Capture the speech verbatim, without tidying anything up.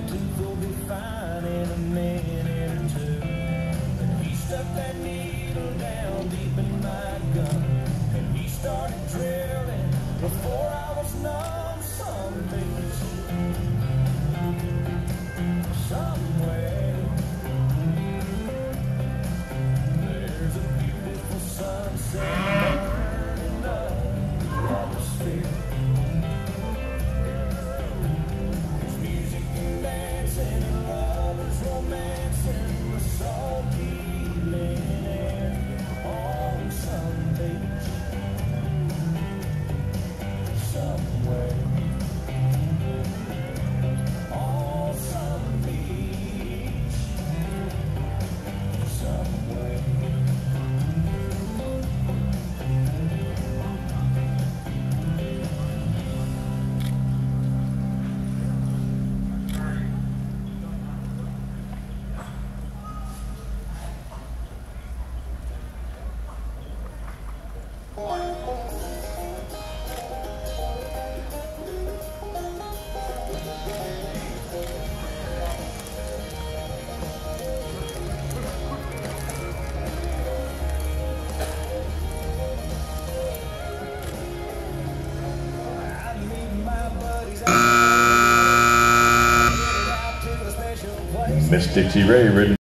tooth will be fine in a minute or two. And he stuck that needle down deep in my gun, and he started drilling before I was numb. Some beach somewhere, there's a beautiful sunset burning up the atmosphere. There's music and dancing and lovers romancing the salty evening air on some beach somewhere. On some beach somewhere. Miss Dixie Ray written